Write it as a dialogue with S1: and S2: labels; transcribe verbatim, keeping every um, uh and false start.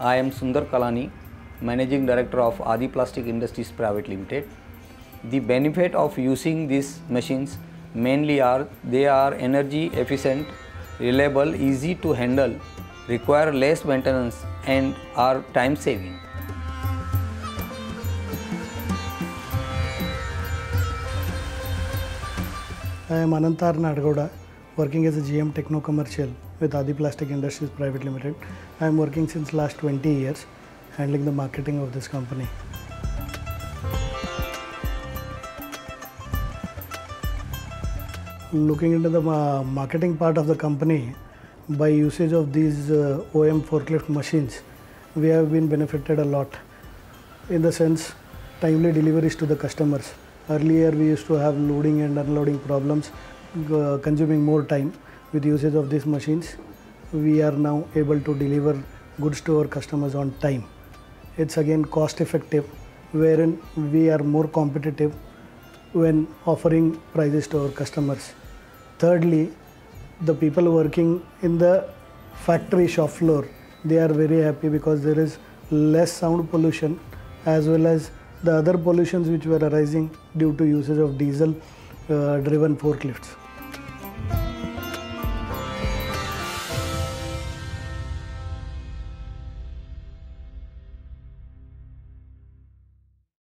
S1: I am Sundar Kalani, Managing Director of Aadi Plastic Industries Private Limited. The benefit of using these machines mainly are they are energy efficient, reliable, easy to handle, require less maintenance and are time saving.
S2: I am Anantar Nadgowda, working as a G M Techno Commercial with Aadi Plastic Industries Private Limited. I am working since last twenty years, handling the marketing of this company. Looking into the uh, marketing part of the company, by usage of these uh, O E M forklift machines, we have been benefited a lot. In the sense, timely deliveries to the customers. Earlier we used to have loading and unloading problems, uh, consuming more time. With usage of these machines, we are now able to deliver goods to our customers on time. It's again cost effective, wherein we are more competitive when offering prices to our customers. Thirdly, the people working in the factory shop floor, they are very happy because there is less sound pollution as well as the other pollutions which were arising due to usage of diesel uh, driven forklifts.